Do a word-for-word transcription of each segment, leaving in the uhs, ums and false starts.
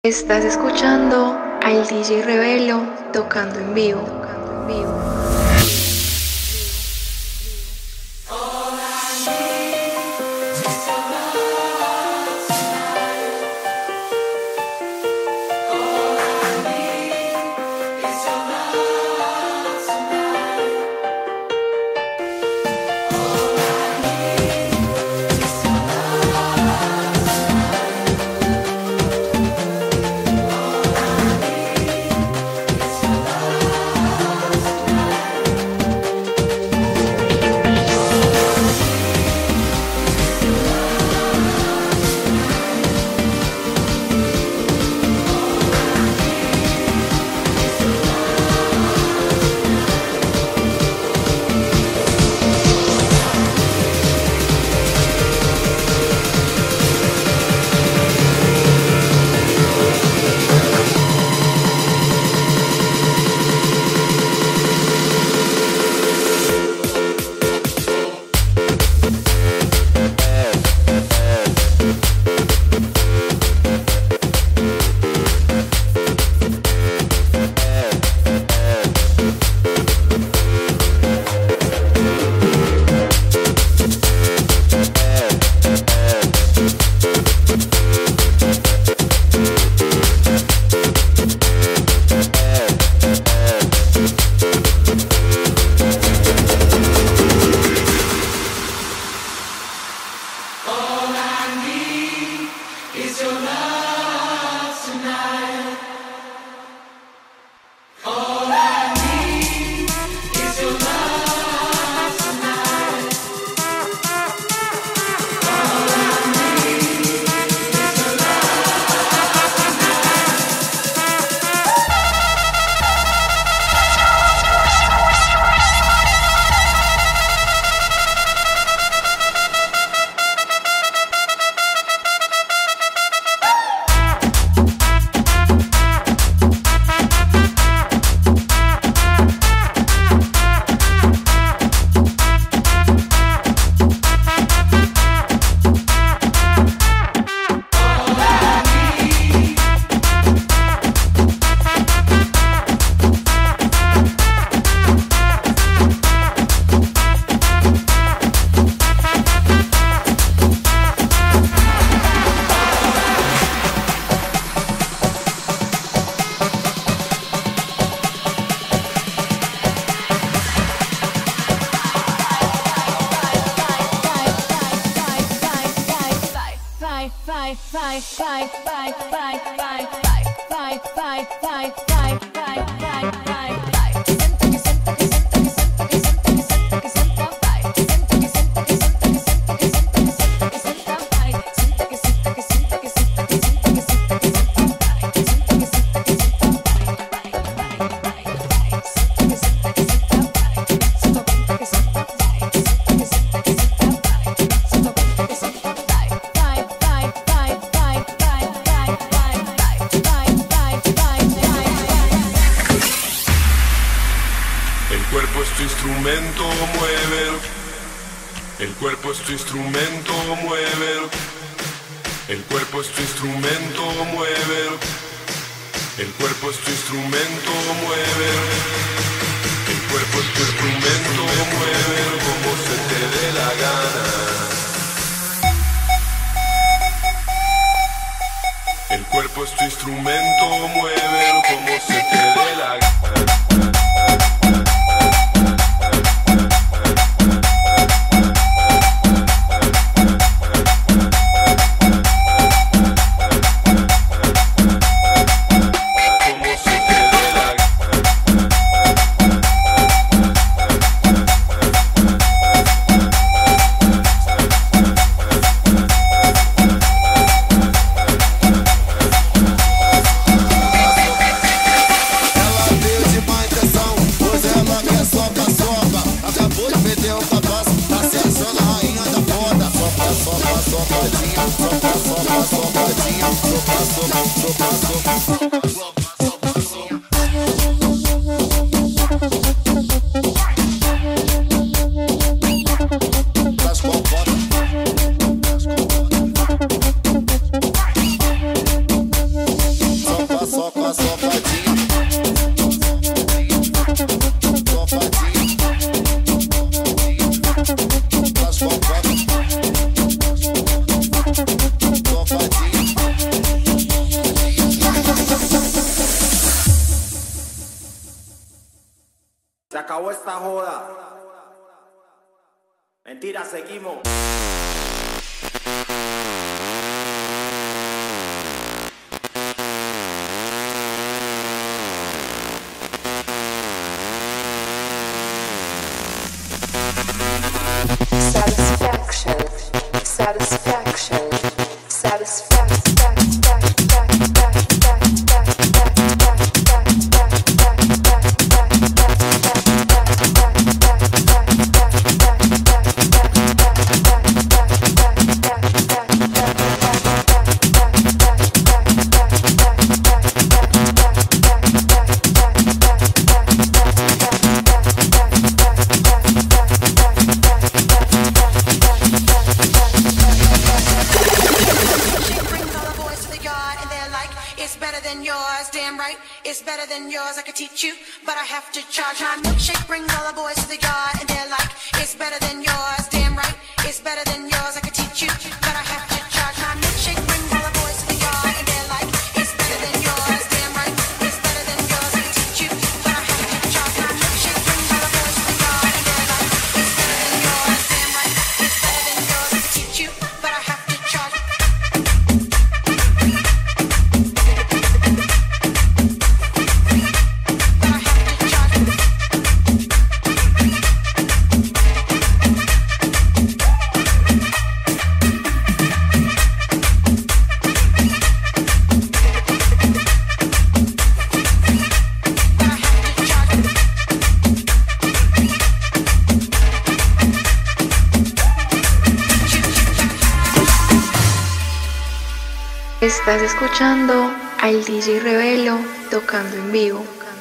Estás escuchando al D J Rebelo tocando en vivo. Tocando en vivo. acabó esta joda. Mentira, seguimos. Satisfaction, satisfaction, satisfaction. I could teach you, but I have to charge. My milkshake brings all the boys to the yard, and they're like, it's better than yours. Damn right, it's better than yours. I could teach you, but I have to charge. My milkshake brings all the boys to the yard, and they're like, it's better than yours. Damn right, it's better than yours. I could teach you, but I have to charge. My milkshake brings all the boys to the yard, and they're like, it's better than yours. Damn right, it's better than yours. I could teach you, but I have to charge. Estás escuchando al D J Rebelo tocando en vivo.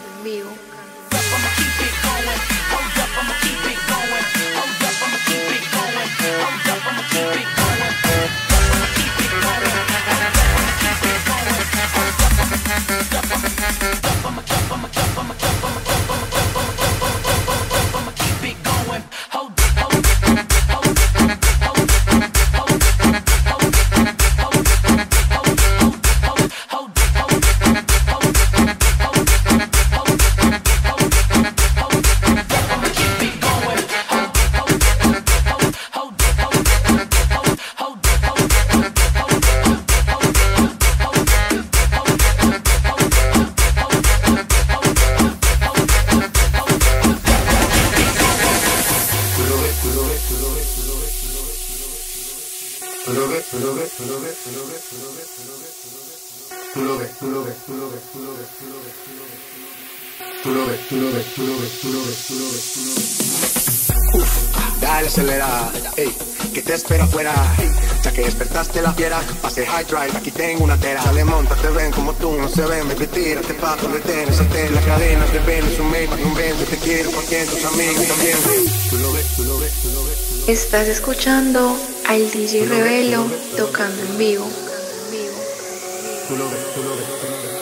Tú lo ves, tú lo ves, tú lo ves, tú lo ves, tú lo ves, tú lo ves, tú lo ves, tú lo ves, tú lo ves, tú lo ves, tú lo ves. Uf, dale acelera, ey, que te espera afuera. Ya que despertaste la fiera, pase high drive, aquí tengo una tera. Sale, monta, te ven como tú, no se ven, baby, tírate pa' donde tienes. Ante las cadenas de Venus, un Maybach, un Benz, yo te quiero porque tus amigos también. Tú lo ves, tú lo ves, tú lo ves, tú lo ves. Estás escuchando al D J Rebelo tocando en vivo. Tú lo ves, tú lo ves, tú lo ves,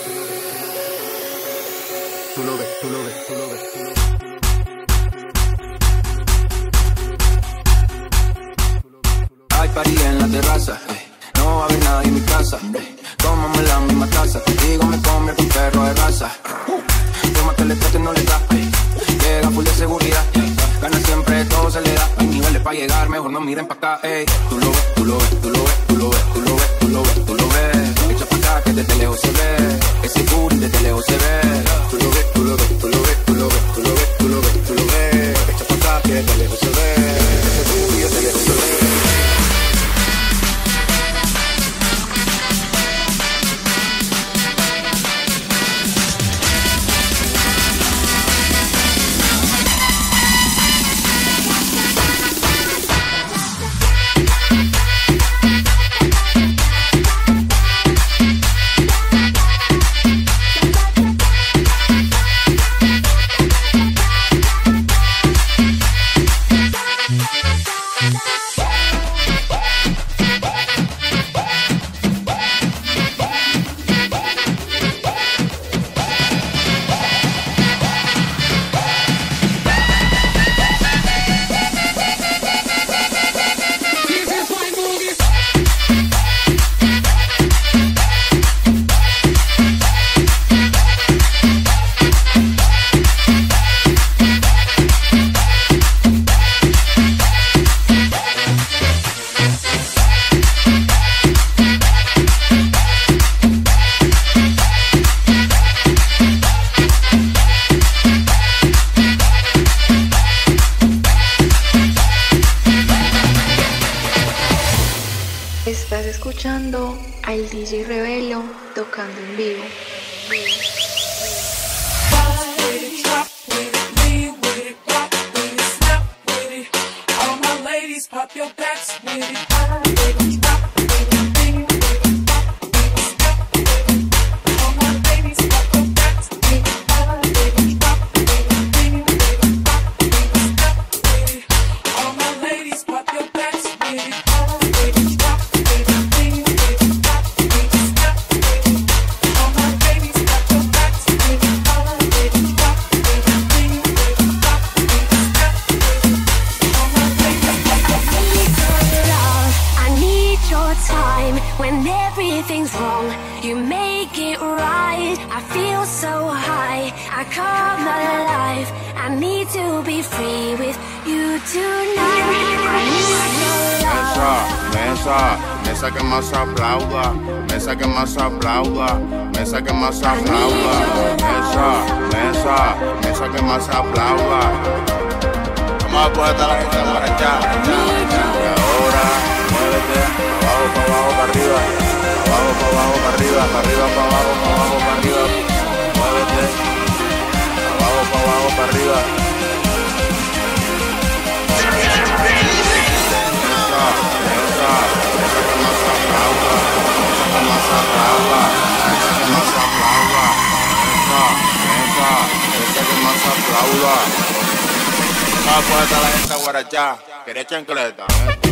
tú lo ves, tú lo ves, tú lo ves, tú lo ves. Hay party en la terraza, eh. No va a haber nadie en mi casa, eh. Tómame la misma taza, digo me convierto en perro de raza. Toma que le trate no le da, eh. Llega full de seguridad, eh. Gana siempre, todo se le da. Hay niveles para llegar, mejor no miren pa' acá, eh. Tú lo ves, tú lo ves, tú lo ves, tú lo ves, tú lo ves, tú lo ves, tú lo ves. Echa pa' acá que desde lejos se ve, ese booty desde lejos se ve. Tú lo ves, tú lo ves, tú lo ves, tú lo ves, tú lo ves, tú lo ves, tú lo ves. Echa pa' acá que desde lejos se ve, ese booty desde lejos se ve. J Rebelo tocando en vivo. Pop your backs with it. All my ladies, pop your backs with it. All my ladies, pop your backs with it. All my ladies, pop your backs with it. All my ladies, pop your backs with it. Time when everything's wrong, you make it right. I feel so high, I come alive. I need to be free with you tonight. I need your love. Mesa, mesa que más aplauda, mesa que más aplauda, mesa que más aplauda. Mesa, mesa, mesa que más aplauda. Vamos a poner a la gente para allá. Y ahora, muévete. Abajo, para abajo, para arriba, abajo, para abajo, para arriba, para arriba, para abajo, para abajo, para arriba, muévete, abajo, para abajo, para arriba. Esa, esa, esa que más aplauda, esa que más aplauda, esa que más aplauda, esa, esa, esa que más aplauda. Vamos a poner a la gente a guarachá, quería chancleta.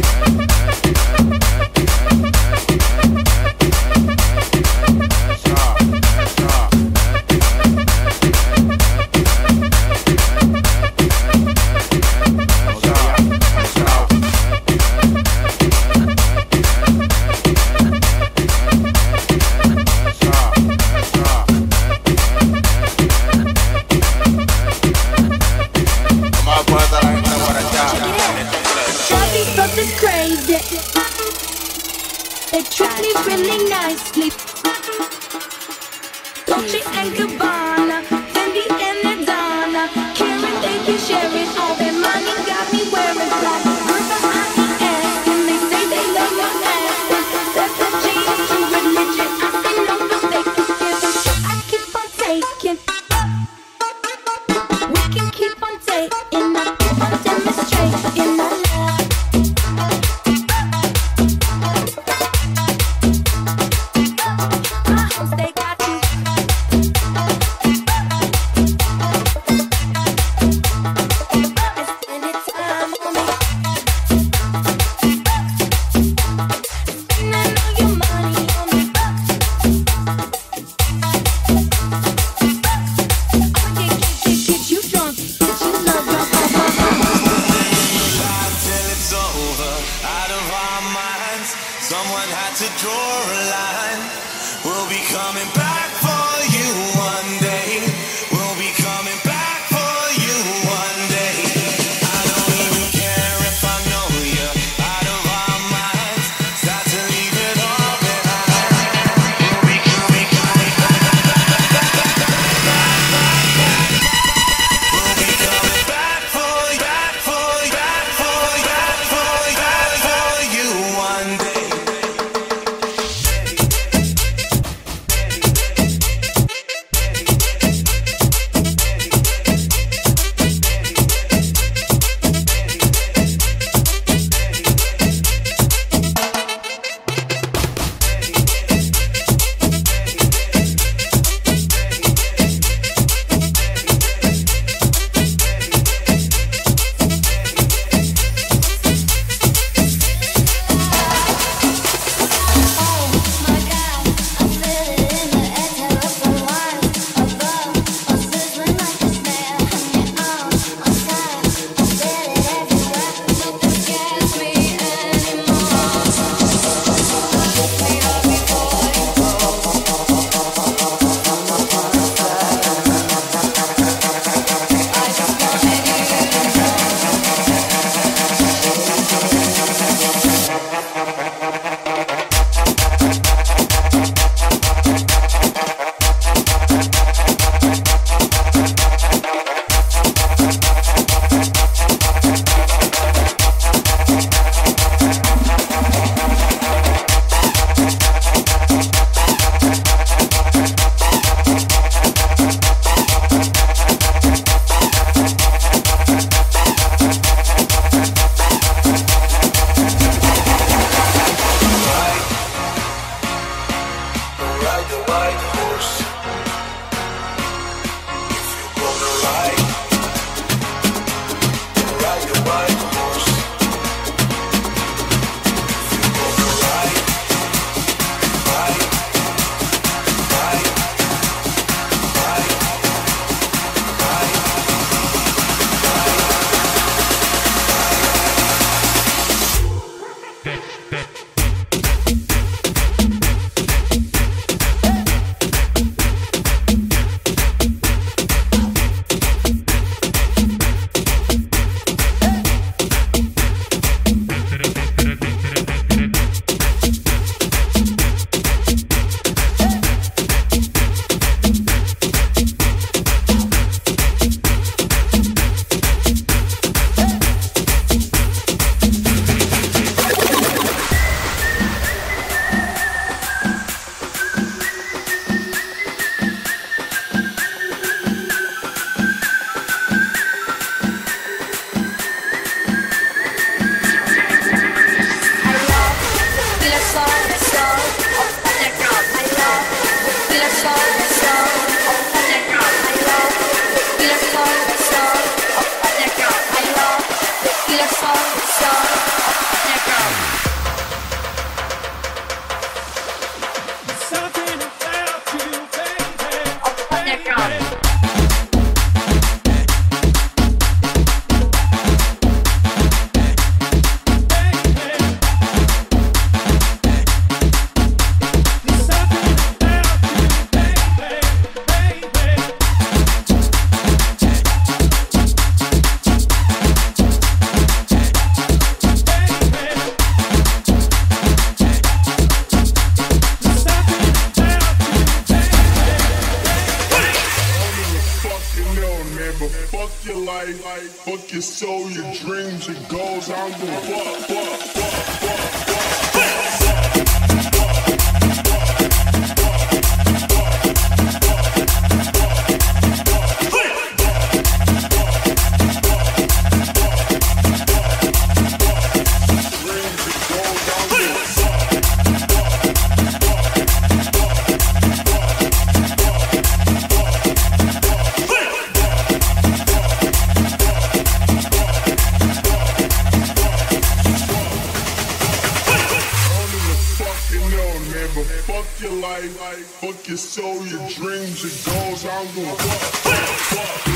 They treat me really nicely. Dolce and Gabbana, Fendi and Adana, Karen, they can share it. All their money got me wearing black. Girl behind the ass, and they say they love your ass. That's a change to religion. I say no, but they can give it. I keep on taking. We can keep on taking. I keep on demonstrating my love. They got you. Fuck your soul, your dreams, your goals. I'm gonna fuck, fuck, fuck, fuck, fuck your soul, your dreams, your goals. I'm gonna fuck, fuck, fuck.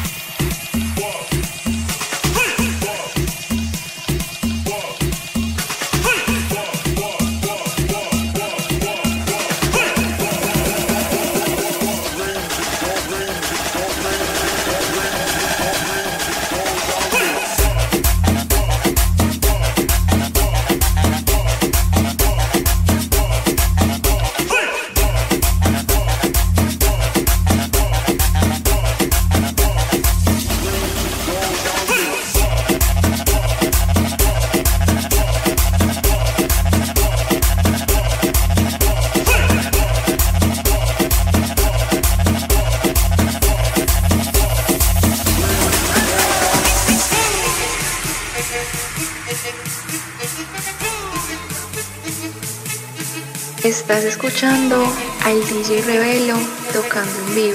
Estás escuchando al D J Revelo tocando en vivo.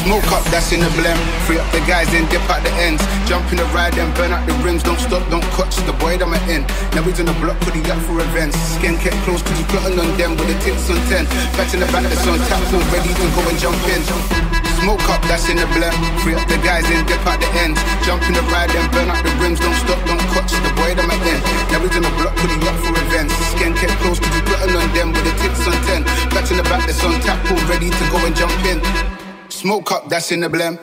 Smoke up, that's in the blem. Free up the guys, then dip at the ends. Jump in the ride, then burn out the rims. Don't stop, don't clutch the boy that I'm in. Now he's on the block, put the up for events. Skin kept close, cause he's plotting on them with the tits on ten. Back in the back, that's on tap, all ready to go and jump in. Smoke up, that's in the blem. Free up the guys, then dip at the ends. Jump in the ride, then burn out the rims. Don't stop, don't clutch the boy that I'm in. Now he's on the block, put the up for events. Skin kept close, cause he's plotting on them with the tits on ten. Back in the back, that's on tap, all ready to go and jump in. Smoke up, that's in the blem.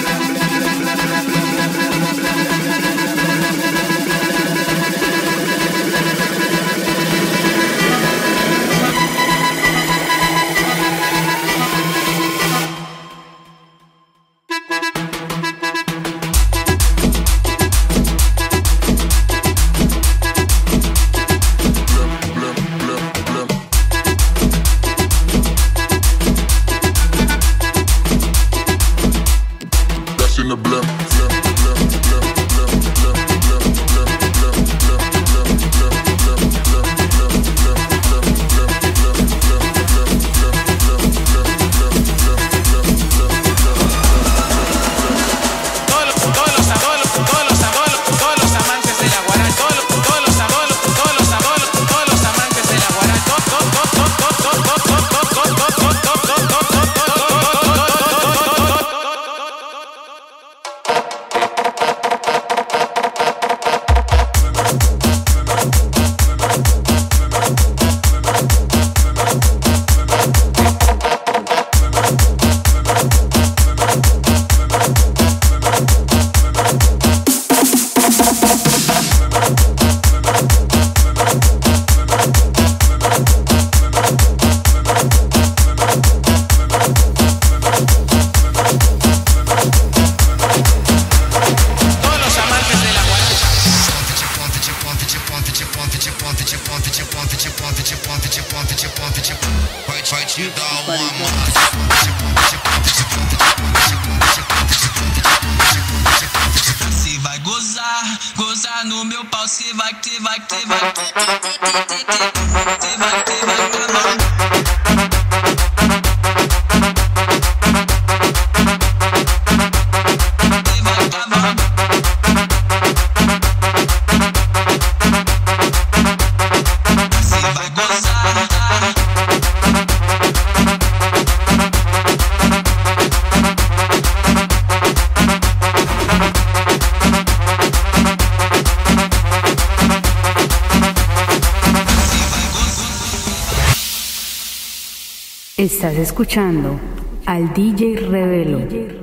Estás escuchando al D J Revelo.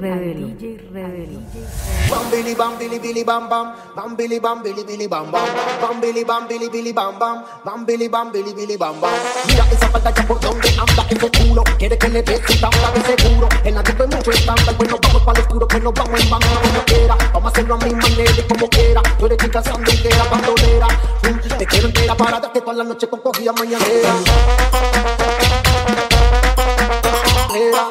Bam billy bam billy billy bam bam, bam billy bam billy billy bam bam, bam billy bam billy billy bam bam, bam billy bam billy billy bam bam. Mira esa pantalla por donde anda ese culo, quiere que le des un tabla de seguro. En la disco hay mucho estándar, pues nos vamos para el oscuro, pues nos vamos en banda como quiera. Vamos a hacerlo a mi manera y como quiera. Tú eres chica sandinguera, bandolera, te quiero entera para darte toda la noche con cogida mañanera. Era.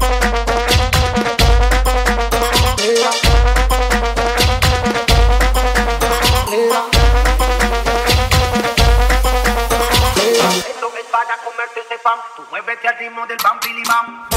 Era. Era. Esto es para comerte ese pan. Tú muévete al ritmo del bam billy bam.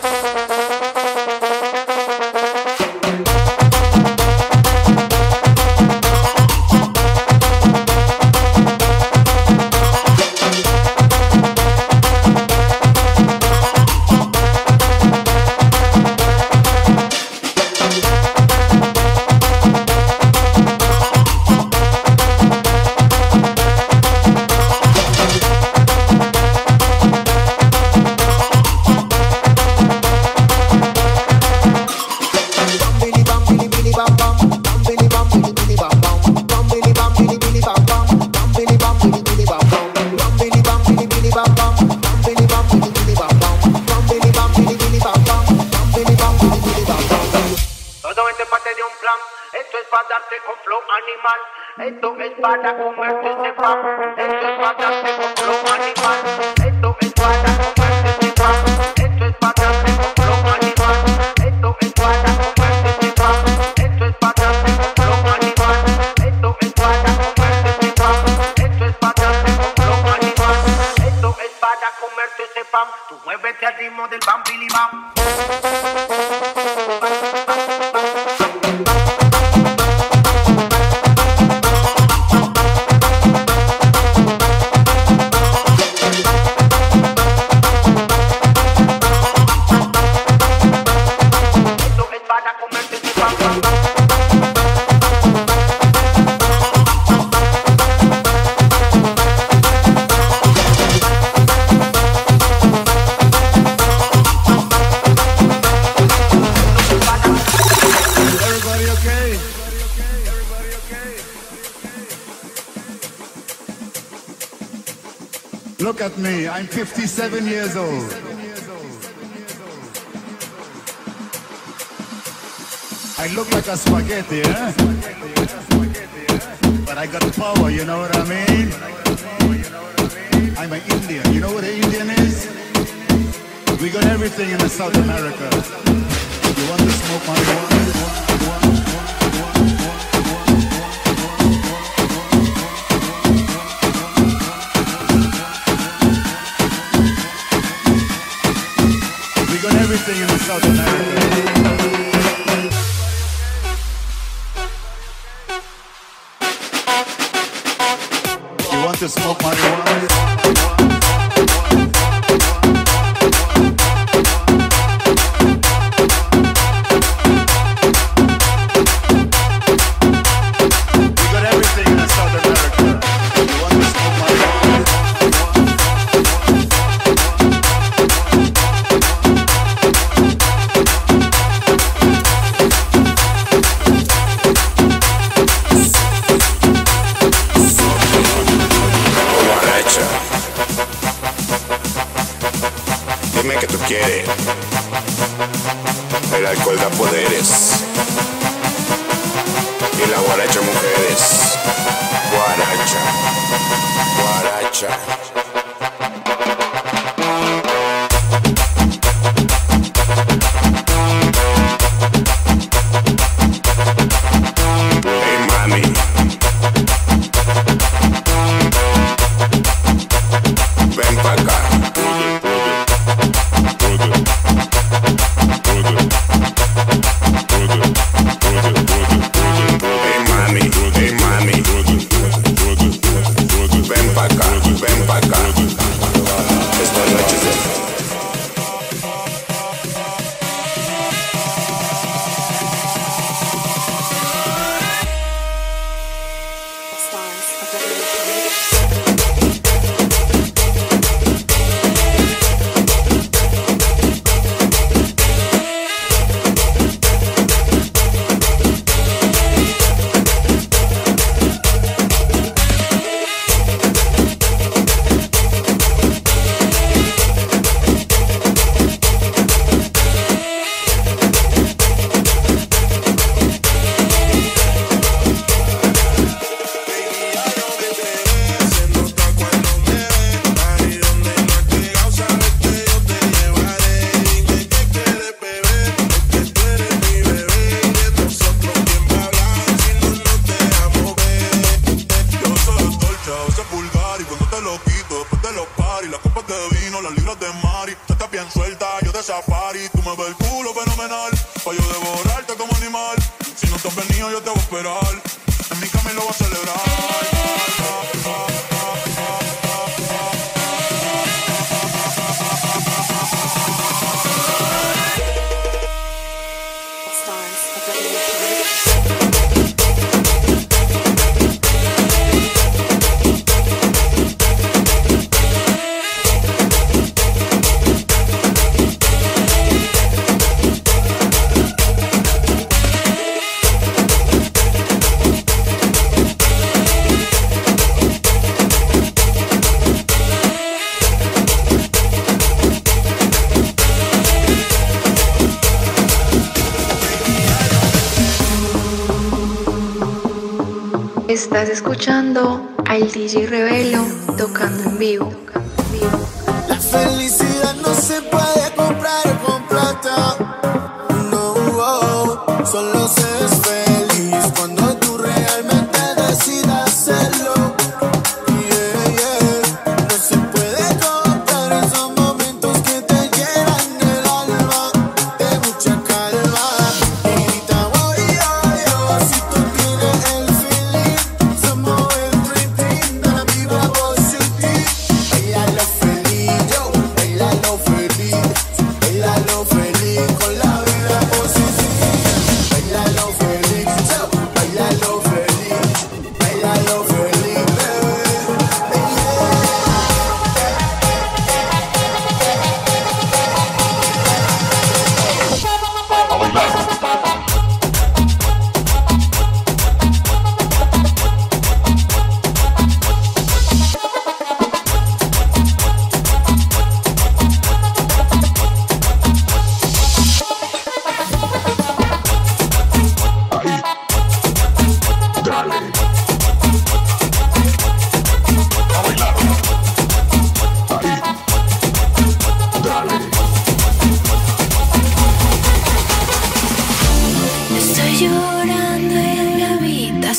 Esto es para comerte ese pan. Esto es para darte con flow animal. Esto es para comerte ese pan. Esto es para darte con flow animal. Esto es para comerte ese pan. Esto es para darte con flow animal. Esto es para comerte ese pan. Esto es para darte con flow animal. Esto es para comerte ese pan. Tú muévete al ritmo del bam billy bam. at me. I'm fifty-seven years old. I look like a spaghetti, eh? But I got power, you know what I mean? I'm an Indian. You know what an Indian is? We got everything in the South America. You want to smoke marijuana? We got everything in the South America. To smoke marijuana. We got everything in South America. You want to smoke marijuana? Dime que tú quieres. El alcohol da poderes. Y la guaracha mujeres. Guaracha. Guaracha. Estás escuchando al D J Revelo tocando en vivo. La felicidad no se puede comprar con plata. No, oh, solo se es feliz cuando tú realmente decidas hacerlo. Yeah, yeah. No se puede comprar esos momentos que te llenan el alma de mucha calma. Y grita, oh, oh, oh, si tú tienes el feeling, somos el dream team de la vibra positiva. Bailalo feliz, yo, bailalo feliz, bailalo feliz con la vida positiva. Bailalo feliz,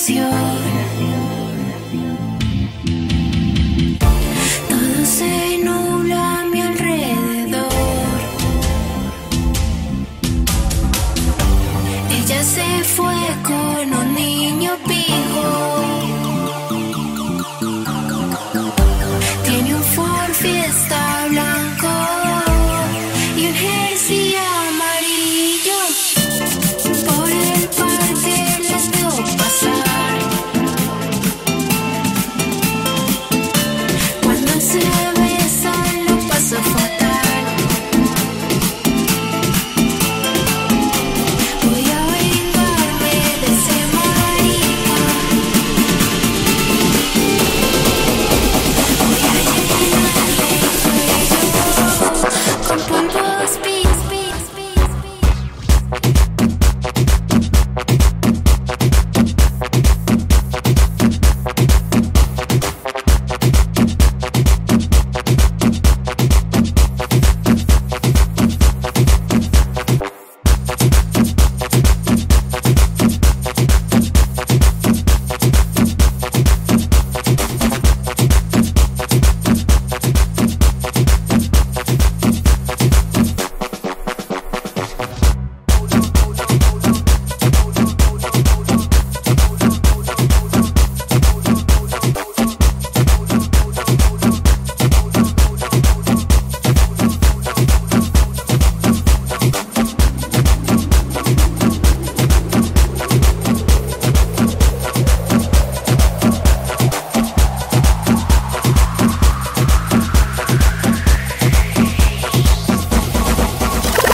inspiración. Todo se nubla a mi alrededor. Ella se fue con un niño pijo. Tiene un Ford Fiesta blanco y un jersey amarillo. Por el parque las veo pasar. Cuando se besan lo paso fatal. Voy a vengarme de ese marica. Voy a llenarle el cuello con polvos pis, pis, pis,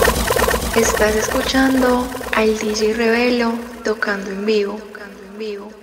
Estás escuchando al D J Revelo tocando en vivo. Tocando en vivo.